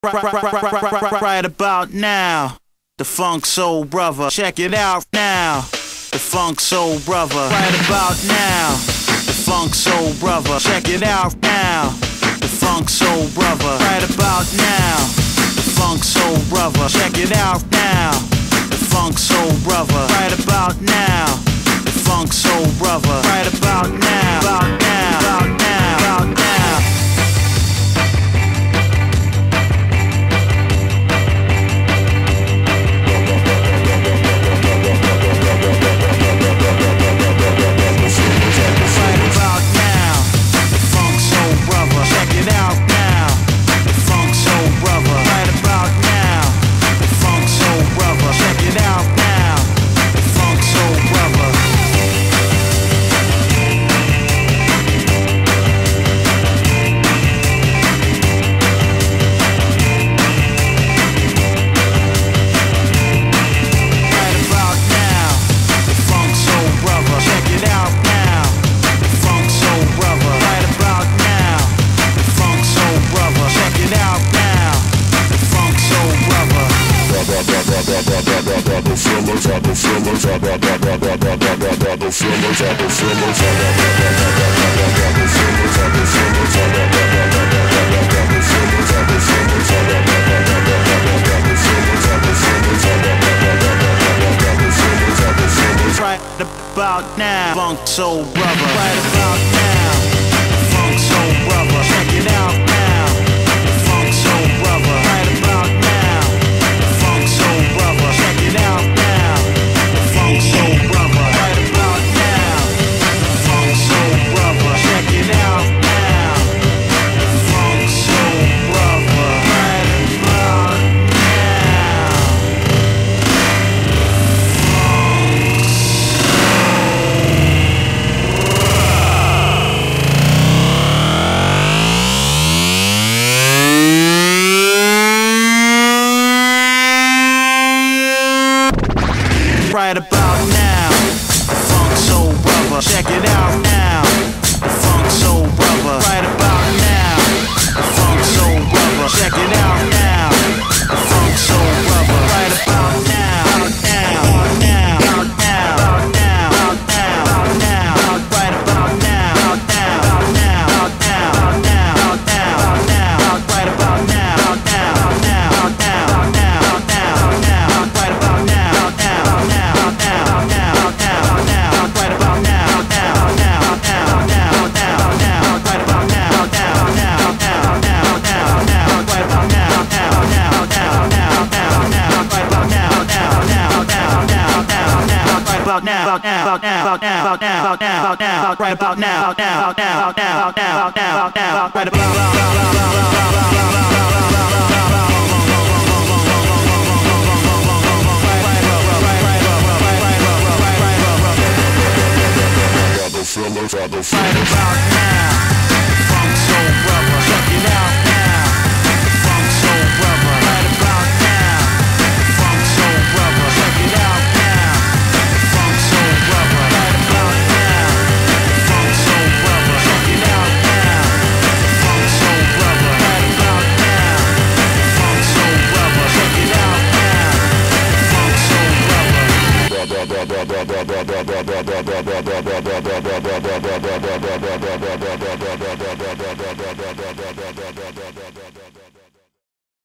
Right about now, the Funk Soul Brother. Check it out now, the Funk Soul Brother. Right about now, the Funk Soul Brother. Check it out now, the Funk Soul Brother. Right about now, the Funk Soul Brother. Check it out now, the Funk Soul Brother. Right about now, the Funk Soul Brother. Right about now, about now, about now, about now. Right about now, Funk Soul Brother. Right about now, Funk Soul Brother. Check it out now, Funk Soul Brother. Right about now, Funk Soul Brother. Check it out now, Funk Soul Brother. Right about now, Funk Soul Brother. Check it out now, Funk Soul Brother. Right about right about now, the Funk Soul Brother. Check it out now, the Funk Soul Brother. Right about now, the Funk Soul Brother. Check it out now, the Funk Soul Brother. Right about now, out now, out now, out now, out now, out now, out now, out right about now, out now, out now, out now, out now, out now, out now, out right about now, out now, out now, out now, out now, out now, out now, out right about now, out now, out now. About now, about now, about now, about now, about now, about now, about now, right about now, about now, about now, about now, about now, about now, about now, right about right about now, Funk Soul Brother. Check it out now, Funk Soul Brother. Right about now, Funk Soul Brother. Check it out now, Funk Soul Brother. Right about now, Funk Soul Brother. Check it out now, Funk Soul Brother. Right about now, Funk Soul Brother. Check it out now, Funk Soul Brother.